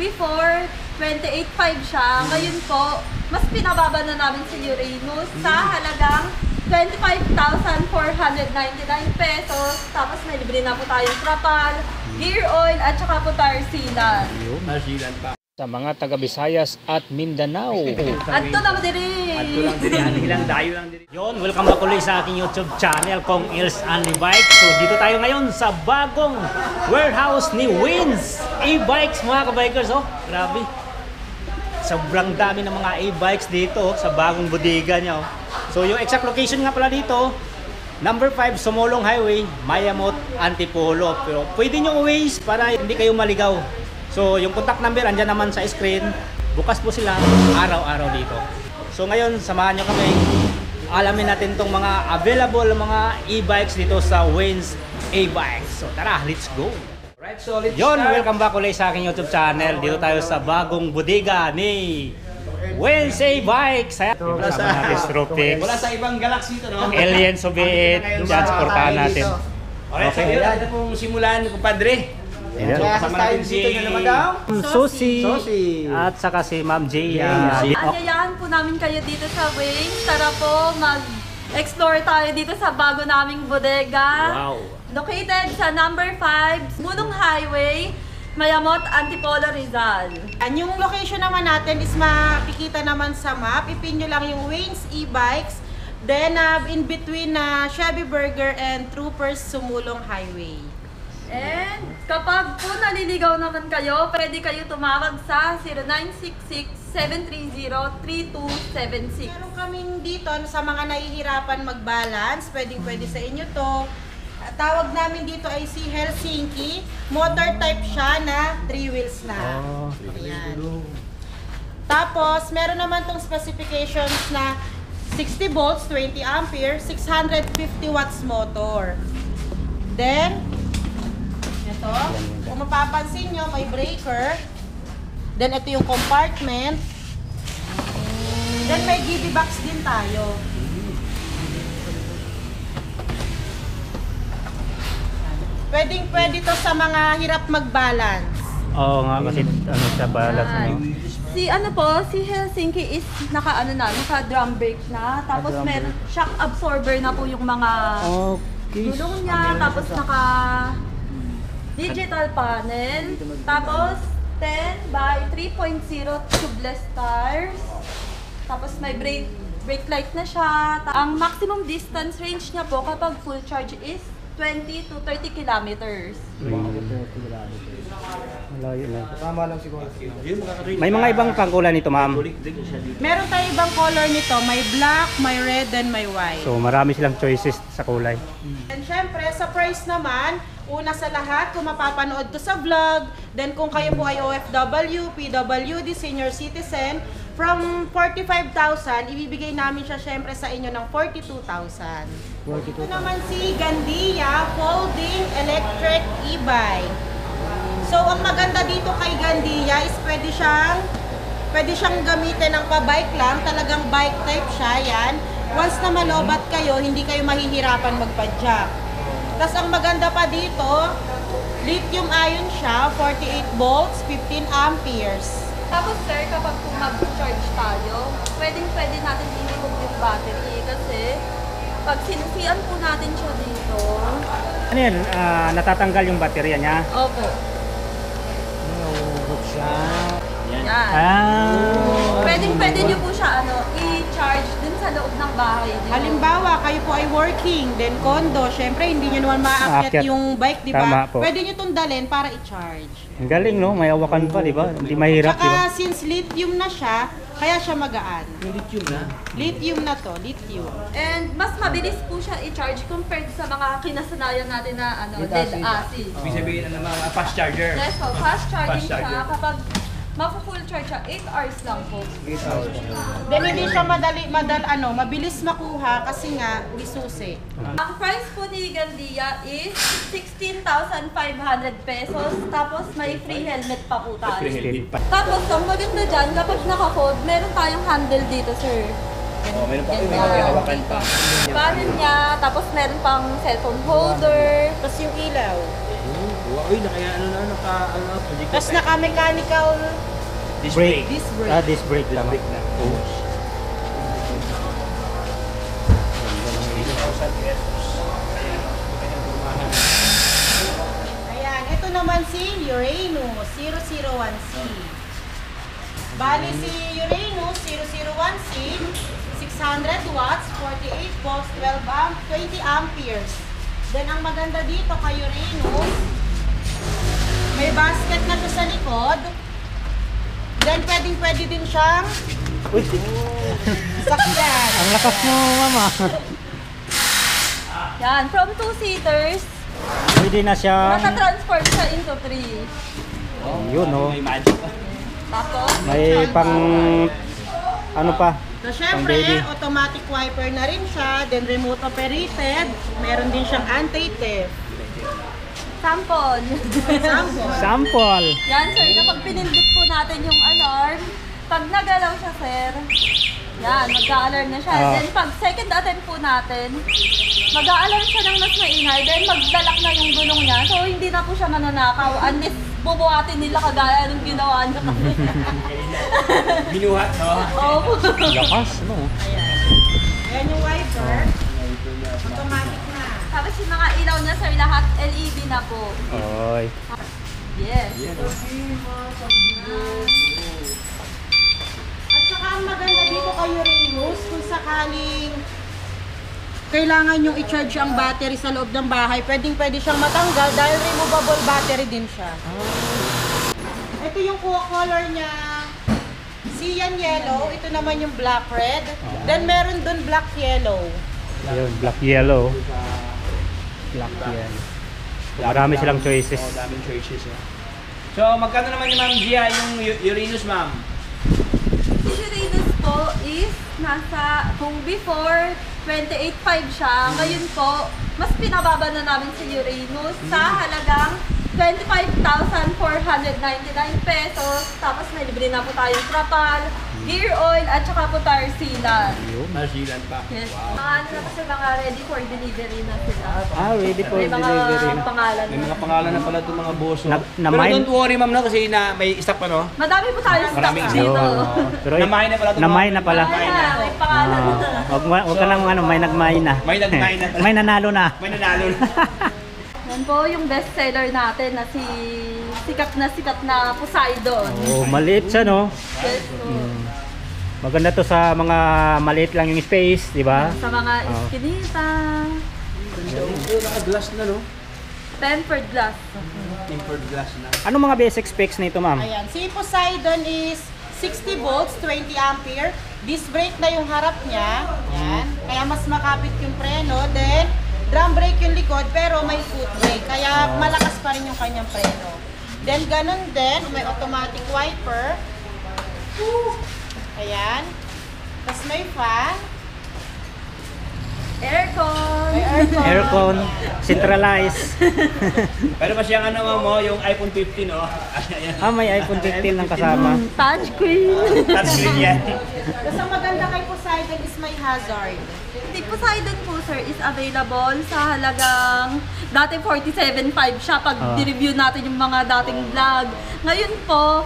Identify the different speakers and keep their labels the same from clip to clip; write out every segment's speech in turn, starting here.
Speaker 1: before 28.5 siya. Ngayon po, mas pinababa na namin si Uranus sa halagang 25,499 pesos. Tapos may libre na po tayong trapal, gear oil, at saka po tire sealant.
Speaker 2: Marsilan pa.
Speaker 3: Sa mga taga Visayas at Mindanao.
Speaker 1: Adto na madiri.
Speaker 2: Adto lang diri, ani lang dayo lang diri. Yon, welcome back ulit sa aking YouTube channel kong Eels Only Bike. So dito tayo ngayon sa bagong warehouse ni Wins e-bikes mga kabikers. Oh, grabe. Sobrang dami ng mga e-bikes dito sa bagong bodega niya. Oh. So yung exact location nga pala dito, number 5 Sumulong Highway, Mayamot, Antipolo. Pero pwede nyo Waze para hindi kayo maligaw. So yung contact number andyan naman sa screen. Bukas po sila araw-araw dito. So ngayon samahan nyo kami. Alamin natin tong mga available mga e-bikes dito sa Wins e-bikes. So tara, let's go.
Speaker 4: Right, so let's
Speaker 2: Yon,
Speaker 4: start.
Speaker 2: welcome back ulit sa aking YouTube channel. Dito tayo sa bagong bodega ni Wins e-bikes.
Speaker 4: Wala sa- Wala sa ibang galaxy ito, no?
Speaker 2: Alien Soviet, dyan supportahan natin.
Speaker 4: Alright, so yun, ito pong simulan, kumpadre.
Speaker 2: Ayan.
Speaker 4: Kasama natin si
Speaker 2: Susi
Speaker 4: Susi.
Speaker 2: at saka si Ma'am Jia.
Speaker 1: Anyayahan po namin kayo dito sa Wings. Tara po, mag-explore tayo dito sa bago naming bodega.
Speaker 2: Wow.
Speaker 1: Located sa number 5, Mulong Highway, Mayamot, Antipolo, Rizal.
Speaker 5: Yung location naman natin is makikita naman sa map. Ipin nyo lang yung Wings e-bikes. Then in between Chevy Burger and Troopers Sumulong Highway.
Speaker 1: And kapag po naliligaw naman kayo, pwede kayo tumawag sa 0966-730-3276.
Speaker 5: Meron kaming dito sa mga nahihirapan mag-balance. Pwede sa inyo to. Tawag namin dito ay si Helsinki. Motor type siya na 3 wheels na. Ayan. Tapos, meron naman tong specifications na 60 volts, 20 ampere, 650 watts motor. Then, ito, kung mapapansin nyo, may breaker. Then, ito yung compartment. Then, may GB box din tayo. Pwede to sa mga hirap mag-balance.
Speaker 2: Oo nga kasi ano sa balance
Speaker 1: Yan.
Speaker 2: ano.
Speaker 1: Si Helsinki is naka drum brake na. Tapos meron shock absorber na po yung mga gulong niya. Tapos naka digital panel. Tapos 10 by 3.0 tubeless tires. Tapos may brake light na siya. Ang maximum distance range niya po kapag full charge is 20 to 30 kilometers.
Speaker 2: Malayo na.
Speaker 4: Tama lang siguro.
Speaker 2: May mga ibang pangkulan nito, ma'am.
Speaker 5: Meron tayo ibang color nito. May black, may red, and may white.
Speaker 2: So marami silang choices sa kulay.
Speaker 5: And syempre, sa price naman, una sa lahat, kung mapapanood to sa vlog, then kung kayo po ay OFW, PWD, senior citizen, from 45,000, ibibigay namin siya syempre sa inyo ng 42,000. Ito naman si Gandia Folding Electric e-bike. So, ang maganda dito kay Gandia is pwede siyang gamitin ng pa-bike lang, talagang bike type siya, yan. Once na malobat kayo, hindi kayo mahihirapan magpa-jack. Tapos ang maganda pa dito, lithium ion siya, 48 volts, 15 amperes.
Speaker 1: Tapos sir, kapag kung mag-charge tayo, pwede natin i-remove yung battery kasi pag sinusian po natin siya dito.
Speaker 2: Ano yan? Natatanggal yung baterya niya?
Speaker 1: Opo. Yan. Pwede nyo po siya i-charge dun sa loob ng bahay.
Speaker 5: Halimbawa, kayo po ay working, then condo, syempre hindi nyo naman
Speaker 2: Aakyat.
Speaker 5: maaakyat yung bike, di
Speaker 2: Tama
Speaker 5: ba?
Speaker 2: po.
Speaker 5: Pwede nyo itong dalhin para i-charge.
Speaker 2: Ang galing, no? May hawakan pa, di ba? Hindi mahirap, di ba?
Speaker 5: Tsaka since lithium na siya, kaya siya magaan.
Speaker 4: Lithium na.
Speaker 5: Lithium na to, lithium.
Speaker 1: And mas mabilis po siya i-charge compared sa mga kinasanayan natin na lead acid.
Speaker 4: Ibig sabihin na mga fast charger.
Speaker 1: Yes po, fast charging
Speaker 4: Fast charger.
Speaker 1: siya. Kapag mafu-full charge siya, 8 hours lang po.
Speaker 5: Then hindi siya mabilis makuha kasi nga isusi.
Speaker 1: Ang price po ni Gandia is 16,500 pesos. Tapos may free helmet pa po tayo. Tapos ang maganda dyan, kapag naka-fold, meron tayong handle dito, sir.
Speaker 4: Oh, meron pa kayo, may hawakan pa.
Speaker 1: Panel niya, tapos meron pang cellphone holder.
Speaker 5: Tapos yung ilaw.
Speaker 4: Uy, project.
Speaker 5: Tapos naka-mechanical
Speaker 4: Disc
Speaker 3: Brake.
Speaker 5: disc brake.
Speaker 3: Disc brake lang. Oh.
Speaker 5: Ayan, ito naman si Uranus 001C. Bali si Uranus 001C, 600 watts, 48 volts, 20 amperes. Then ang maganda dito kay Uranus, may basket na siya sa likod. Then pwede din siyang
Speaker 3: Uy,
Speaker 5: sakyan.
Speaker 3: ang lakas mo, mama.
Speaker 1: Yan, from 2-seaters,
Speaker 3: Pwede na siya.
Speaker 1: nata-transform siya into 3.
Speaker 3: Yun, oh.
Speaker 4: May magic.
Speaker 1: Tapos,
Speaker 3: May pang ano pa?
Speaker 5: So,
Speaker 3: Pang baby.
Speaker 5: syempre, automatic wiper na rin siya. Then, remote operated. Meron din siyang anti-theft.
Speaker 1: sample.
Speaker 5: Sample.
Speaker 3: Sample.
Speaker 1: Yan, sir, kapag pinindot po natin yung alarm, pag nagalaw siya, sir, yan, mag-a-alarm na siya.
Speaker 3: Ah.
Speaker 1: Then, pag second attempt po natin, mag-a-alarm siya ng mas maingay, then magdalak na yung gulong niya. So, hindi na po siya mananakaw unless bubuhatin nila kagaya ng ginawa niya kami.
Speaker 4: Binuhat, no?
Speaker 1: Opo.
Speaker 3: Lakas, no?
Speaker 5: Ayan yung wiper. Automatic na.
Speaker 1: Tapos yung mga ilaw niya, sir, lahat LED na po.
Speaker 3: Oy.
Speaker 1: Yes.
Speaker 5: At saka ang maganda dito kay Uranus, kung sakaling kailangan yung i-charge ang battery sa loob ng bahay, pwede siyang matanggal dahil removable battery din siya. Ito yung color niya, cyan yellow, ito naman yung black red, then meron dun black yellow.
Speaker 3: Ayun, black yellow. Black yellow. Marami silang choices.
Speaker 4: Oh, daming choices. So, magkano naman yung Ma'am Gia, yung Uranus, ma'am?
Speaker 1: Si Uranus po is nasa, kung before 28.5 siya, ngayon po, mas pinababa na namin si Uranus sa halagang 25,499 pesos. Tapos may libre na po tayong trapal, gear oil, at saka po tire sealant.
Speaker 4: Marsilan pa.
Speaker 1: Yes. Mga ano na kasi mga ready for delivery na sila.
Speaker 3: Ah, ready for
Speaker 1: May mga
Speaker 3: delivery.
Speaker 1: pangalan
Speaker 4: May
Speaker 1: na.
Speaker 4: mga pangalan na pala itong mga boss.
Speaker 3: Na
Speaker 4: Pero
Speaker 3: mine-
Speaker 4: don't worry, ma'am, no, kasi may stock pa, no?
Speaker 1: Madami po tayong stock
Speaker 4: Maraming
Speaker 1: dito.
Speaker 3: Pero
Speaker 4: Namay na pala itong
Speaker 3: namay na pala.
Speaker 1: Ay, may pangalan na.
Speaker 3: Wag ka nang ano, may nagmay na.
Speaker 4: May nagmay na pala.
Speaker 3: May nanalo na.
Speaker 4: May nanalo na.
Speaker 1: Yan po yung best seller natin na si sikat na Poseidon.
Speaker 3: Oh, maliit siya, no?
Speaker 1: Yes po.
Speaker 3: Maganda to sa mga maliit lang yung space, di ba?
Speaker 1: Sa mga
Speaker 3: Oh.
Speaker 1: iskinita,
Speaker 4: Naka-glass na, no?
Speaker 1: tempered glass.
Speaker 4: Tempered glass na.
Speaker 3: Anong mga basic specs nito, ma'am?
Speaker 5: Ayan, si Poseidon is 60 volts, 20 ampere. Disc brake na yung harap niya. Yan. Kaya mas makapit yung preno. Then, drum brake yung likod, pero may foot brake. Kaya malakas pa rin yung kanyang preno. Then, ganun din, may automatic wiper. Ayan. Tapos may fan.
Speaker 1: Aircon.
Speaker 5: May aircon.
Speaker 3: Aircon, centralized.
Speaker 4: Pero mas yung ano mo, yung iPhone 15, no? Ayan.
Speaker 3: Ah, may iPhone 15 lang kasama.
Speaker 1: Touchscreen.
Speaker 4: Touchscreen yan.
Speaker 5: Tapos ang maganda kay Poseidon is may hazard.
Speaker 1: Si Poseidon po, sir, is available sa halagang dati 47.5 siya pag
Speaker 3: Ah.
Speaker 1: di-review natin yung mga dating vlog. Ngayon po,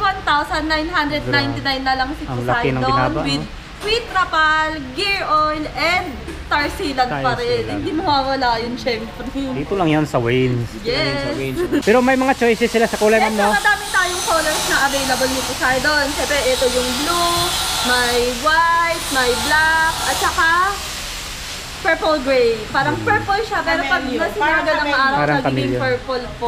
Speaker 1: 41,999 na lang si
Speaker 3: Ang laki ng
Speaker 1: Poseidon
Speaker 3: binaba,
Speaker 1: with trapal, gear oil, and tar sealant
Speaker 3: Tire
Speaker 1: pa rin.
Speaker 3: sealant.
Speaker 1: Hindi mawawala yun, syempre.
Speaker 3: Dito lang yan sa Waynes.
Speaker 1: Yes.
Speaker 3: Pero may mga choices sila sa kulay,
Speaker 1: Yes,
Speaker 3: ma'am, no?
Speaker 1: madami tayong colors na available ni Poseidon. Siyempre, ito yung blue, may white, may black, at saka purple gray. Parang purple siya, pero pag
Speaker 5: Camellia.
Speaker 1: nasinaga
Speaker 5: Parang
Speaker 1: ng araw,
Speaker 3: Parang
Speaker 1: nagiging
Speaker 3: camellia.
Speaker 1: purple po.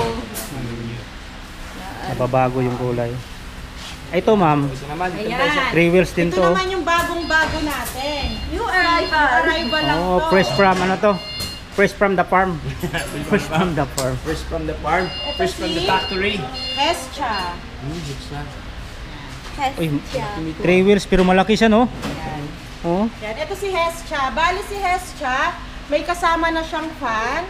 Speaker 3: Nababago yung kulay. Ito, ma'am.
Speaker 4: Ito naman, ito
Speaker 5: Ayan.
Speaker 3: 3 wheels din
Speaker 5: Ito
Speaker 3: to.
Speaker 5: naman yung bagong-bago natin.
Speaker 1: New
Speaker 5: Yung
Speaker 1: arrival.
Speaker 5: arrival lang
Speaker 3: Oh,
Speaker 5: to.
Speaker 3: fresh from ano to? Fresh from the farm. Fresh from the farm.
Speaker 4: First from the farm, first from the factory.
Speaker 5: Hescha.
Speaker 3: Uy,
Speaker 1: Hestia.
Speaker 3: 3 wheels pero malaki siya, no? Oh.
Speaker 5: Yan, ito si Hescha. Bali si Hescha, may kasama na siyang fan.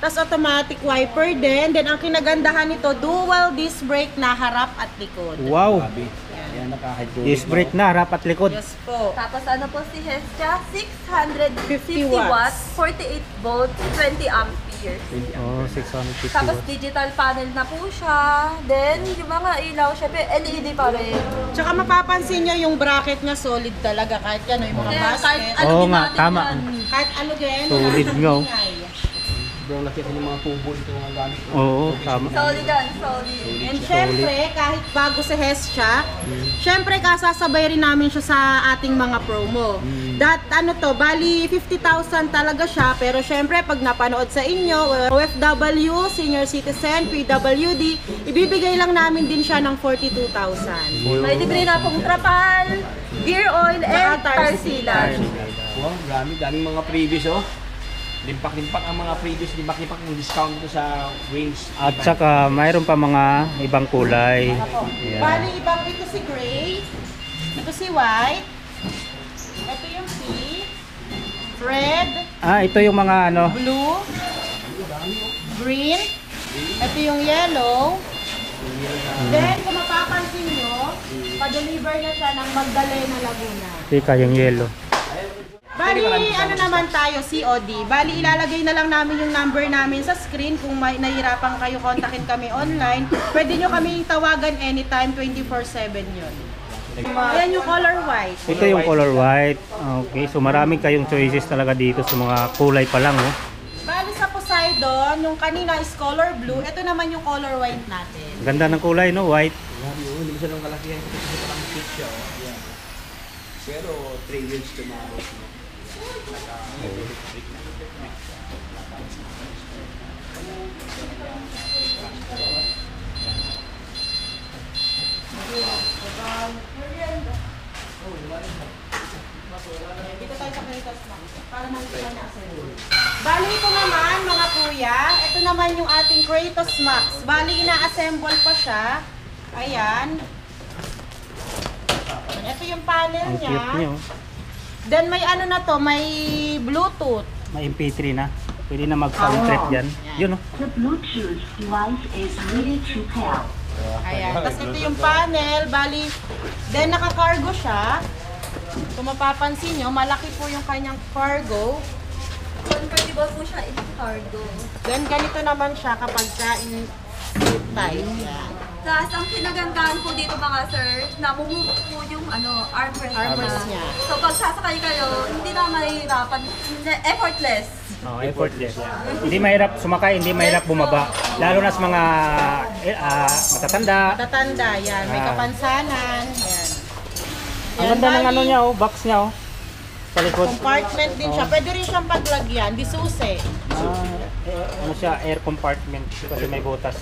Speaker 5: tas automatic wiper din. Then ang kinagandahan nito, dual disc brake na harap at likod.
Speaker 3: Wow!
Speaker 4: Grabe. Yan, naka-hydraulic.
Speaker 3: Disc brake na, harap at likod.
Speaker 5: Yes po.
Speaker 1: Tapos ano po si Hestia? 650
Speaker 5: 50
Speaker 1: watts, 48 volts, 20 amperes.
Speaker 3: Oh, 650
Speaker 1: Tapos
Speaker 3: watts.
Speaker 1: digital panel na po siya. Then yung mga ilaw, syempre LED pa rin.
Speaker 5: Tsaka mapapansin nyo yung bracket niya solid talaga kahit yan, yung mga
Speaker 1: Kaya kahit
Speaker 5: basket.
Speaker 1: ano
Speaker 3: Oo
Speaker 1: din
Speaker 3: nga,
Speaker 1: natin
Speaker 3: tama.
Speaker 1: yan.
Speaker 5: Kahit ano din,
Speaker 3: Solid
Speaker 5: wala
Speaker 3: nga, oh.
Speaker 5: kang ingay.
Speaker 4: Sobrang laki ng mga tubo dito mga gamit.
Speaker 3: Oo, tama.
Speaker 1: Solid yan, solid.
Speaker 5: And syempre, kahit bago si Hestia, syempre kasasabay rin namin siya sa ating mga promo. Bali 50,000 talaga siya, pero syempre pag napanood sa inyo, OFW, senior citizen, PWD, ibibigay lang namin din siya ng 42,000.
Speaker 1: May libre na pong trapal, gear oil, and tar sealant.
Speaker 4: Wow, daming mga previous oh. Limpak-limpak ang mga previous, limpak-limpak yung discount dito sa Wins.
Speaker 3: At saka mayroon pa mga ibang kulay. Ayan.
Speaker 5: Bali, ibang ito si gray, ito si white, ito yung pink, red,
Speaker 3: Ah, ito yung mga ano.
Speaker 5: blue, green, ito yung yellow. Then, kung mapapansin nyo, pa-deliver na siya ng Magdalena, Laguna.
Speaker 3: Tika yung yellow.
Speaker 5: Bali, ano naman tayo, COD. Bali, ilalagay na lang namin yung number namin sa screen. Kung may nahirapan kayo, kontakin kami online. Pwede nyo kami tawagan anytime, 24/7 yun. Ayan yung color white.
Speaker 3: Ito yung color white. Okay, so marami kayong choices talaga dito sa mga kulay pa lang. Oh.
Speaker 5: Bali sa Poseidon, yung kanina is color blue. Ito naman yung color white natin.
Speaker 3: Ganda ng kulay, no? White.
Speaker 4: Hindi mo siya nang kalaki yan. Kasi parang cute siya oh. Yan. Pero 3 years to mga boss mo.
Speaker 5: Dito tayo sa Caritas Max. Para makikita niya sa Bali ito naman mga kuya, ito naman yung ating Kratos Max. Bali ina-assemble pa siya. Ayan. Ito yung panel
Speaker 3: Ang
Speaker 5: niya.
Speaker 3: cute niyo.
Speaker 5: Then may ano na to, may Bluetooth.
Speaker 3: May MP3 na. Pwede na mag-sound trip dyan. Yun, oh.
Speaker 6: The Bluetooth device is ready to pair.
Speaker 5: Ayan. Tapos ito yung panel. Bali, then naka-cargo siya. Kung mapapansin nyo, malaki po yung kanyang cargo.
Speaker 1: Convertible po siya in cargo.
Speaker 5: Then ganito naman siya kapag ka in type. Yan.
Speaker 1: Tapos ang kinagandahan po dito mga sir, namumove po yung armrest.
Speaker 5: Armrest niya.
Speaker 1: So pag sasakay kayo, hindi na mahirapan, effortless.
Speaker 3: Oh, effortless. Hindi mahirap sumakay, hindi mahirap bumaba. Lalo na sa mga matatanda.
Speaker 5: Tatanda, yan. May
Speaker 3: Ah.
Speaker 5: kapansanan. Yan.
Speaker 3: Ang ganda ng ano niya, oh, box niya, oh. Sa likod.
Speaker 5: Compartment din siya. Pwede rin siyang paglagyan. Di susi.
Speaker 3: Ano siya, air compartment kasi may butas.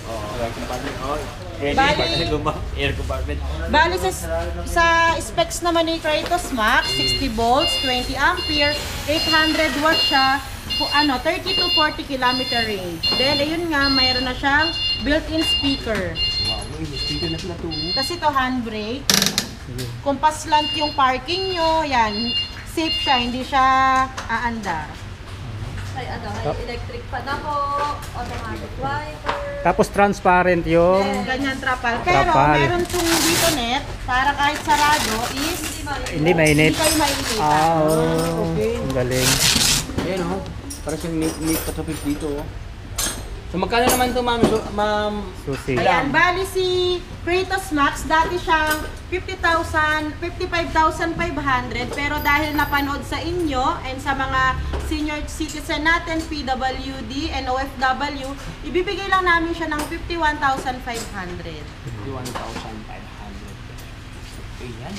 Speaker 4: Air compartment.
Speaker 5: Bali sa specs naman ni Kratos Max, 60 volts, 20 ampere, 800 watts siya, 30 to 40 kilometer range. Then, ayun nga, mayroon na siyang built-in speaker.
Speaker 4: Wow, may speaker na sila to.
Speaker 5: Tapos ito, handbrake. Kung paslant yung parking nyo, yan, safe siya, hindi siya aandar.
Speaker 1: May may electric pa na po, automatic wiper.
Speaker 3: Tapos transparent yung
Speaker 5: Ganyan trapal. Pero
Speaker 3: Trapal.
Speaker 5: meron tong dito net, para kahit sarado is
Speaker 3: hindi mainit.
Speaker 5: hindi kayo makikita.
Speaker 3: Okay. Ang galing.
Speaker 4: Ayan oh. Para siyang neat katapit dito oh. So magkano naman to ma'am? So, ma'am,
Speaker 3: Susi.
Speaker 5: Ayan, bali si Kratos Max, dati siyang 55,500, pero dahil napanood sa inyo and sa mga senior citizen natin, PWD and OFW, ibibigay lang namin siya ng 51,500.
Speaker 4: 1,500. Ayan.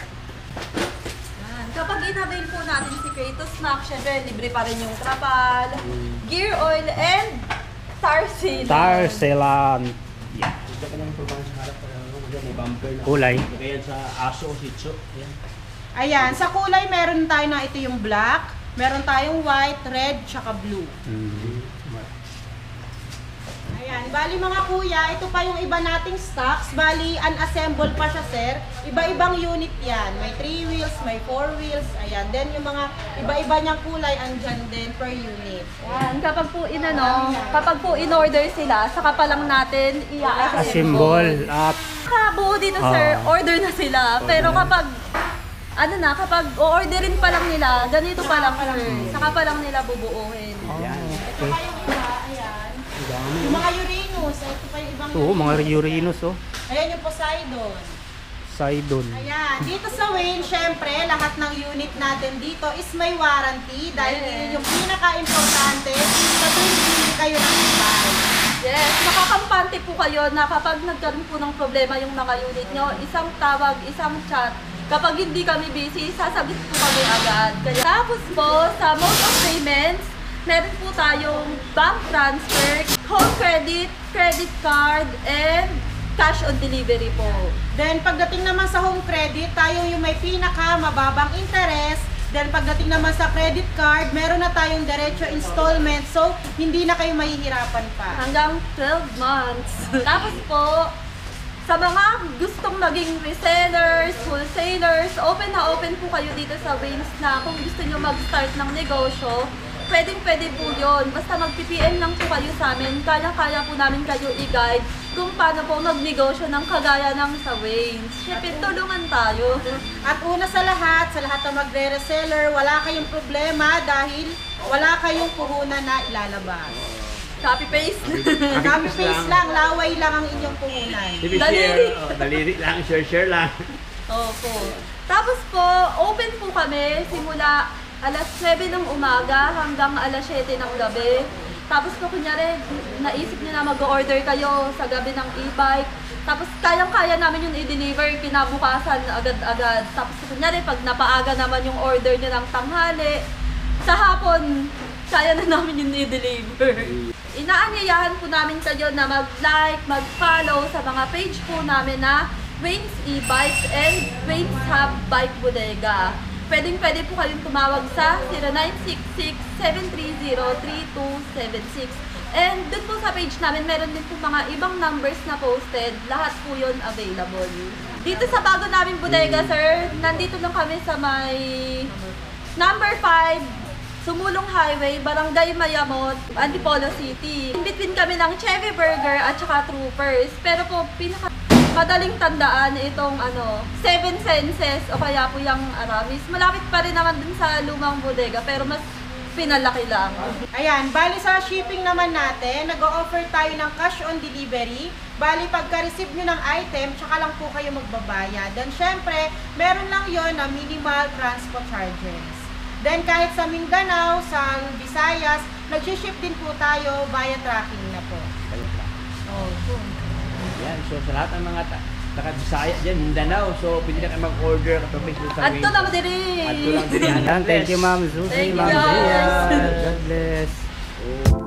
Speaker 1: Yan. Kapag in-avail po natin si Kratos Max, syempre libre pa rin yung trapal, gear oil, and tar sealant.
Speaker 3: Tar sealant.
Speaker 4: Gusto ka ng program sa harap para may bumper na.
Speaker 3: Kulay.
Speaker 4: Kaya sa aso o sitso. Ayan.
Speaker 5: Ayan, sa kulay meron tayo na ito yung black, meron tayong white, red, tsaka blue.
Speaker 3: Mm.
Speaker 5: Ayan, Ayan, bali mga kuya, ito pa yung iba nating stocks. Bali, unassemble pa siya, sir. Iba-ibang unit yan. May 3 wheels, may 4 wheels. Ayan, then yung mga iba-iba niyang kulay, andyan din per unit.
Speaker 1: Yan, kapag po in-order sila, saka pa lang natin
Speaker 3: Symbol.
Speaker 1: Kabuo dito, sir, order na sila. Pero kapag kapag o-orderin pa lang nila, ganito pa lang, sir. Saka pa lang nila bubuuhin.
Speaker 5: Ito pa yung iba, ayan. Yung mga Uranus, ito pa yung ibang
Speaker 3: Oo, mga Uranus, oh.
Speaker 5: Ayan yung Poseidon.
Speaker 3: Sidon.
Speaker 5: Ayan, dito sa Wayne, syempre, lahat ng unit natin dito is may warranty dahil yun yung pinaka-importante sa tuwing bili kayo ng e-bike.
Speaker 1: Yes, makakampante po kayo na kapag nagkaroon po ng problema yung mga unit nyo, isang tawag, isang chat. Kapag hindi kami busy, sasagot po kami agad. Kaya, tapos po, sa mode of payments, meron po tayong bank transfer, home credit, credit card, and cash on delivery po.
Speaker 5: Then pagdating naman sa home credit, tayo yung may pinaka mababang interest. Then pagdating naman sa credit card, meron na tayong diretso installment. So, hindi na kayo mahihirapan pa.
Speaker 1: Hanggang 12 months. Tapos po, sa mga gustong maging resellers, wholesalers, open na open po kayo dito sa Waynes na kung gusto nyo mag-start ng negosyo, pwedeng-pwede po yun. Basta mag-PPM lang po kayo sa amin. Kaya-kaya po namin kayo i-guide kung paano po magnegosyo ng kagaya ng sa Waynes. Siyempre, tulungan tayo.
Speaker 5: At una sa lahat ng magre-reseller, wala kayong problema dahil wala kayong puhunan na ilalabas.
Speaker 1: Copy-paste.
Speaker 5: Copy-paste lang, laway lang ang inyong puhunan.
Speaker 1: Daliri.
Speaker 4: Daliri lang, share lang.
Speaker 1: Opo. Tapos po, open po kami simula alas 9 ng umaga hanggang alas 7 ng gabi. Tapos po kunyari, naisip niyo na mag-order kayo sa gabi ng e-bike. Tapos kayang-kaya namin yung i-deliver kinabukasan agad-agad. Tapos kunyari, pag napaaga naman yung order niyo ng tanghali, sa hapon, kaya na namin yung i-deliver. Inaanyayahan po namin kayo na mag-like, mag-follow sa mga page po namin na Waynes E-Bikes and Waynes Hub Bike Bodega. Pwedeng-pwede po kayong tumawag sa 0966-730-3276. And dun po sa page namin, meron din po mga ibang numbers na posted. Lahat po yun available. Dito sa bago namin bodega, sir, nandito lang kami sa may number 5, Sumulong Highway, Barangay Mayamot, Antipolo City. In between kami ng Chevy Burger at saka Troopers. Pero po, madaling tandaan itong 7 Senses o kaya po yung Aramis. Malapit pa rin naman dun sa lumang bodega pero mas pinalaki lang.
Speaker 5: Ayan, bali sa shipping naman natin, nag-o-offer tayo ng cash on delivery. Bali, pagka-receive nyo ng item, tsaka lang po kayo magbabayad. Then, syempre, meron lang yon na minimal transport charges. Then, kahit sa Mindanao, sa Visayas, nag-ship din po tayo via tracking na po.
Speaker 4: Yan, so sa lahat ng mga taga-Bisaya dyan, Mindanao, so pwede na kayo mag-order kapag sa
Speaker 1: At ito lang din
Speaker 4: Adto lang din.
Speaker 3: Thank you, Ma'am Susie,
Speaker 1: Thank you,
Speaker 3: Ma'am
Speaker 1: guys.
Speaker 3: Zia. God bless.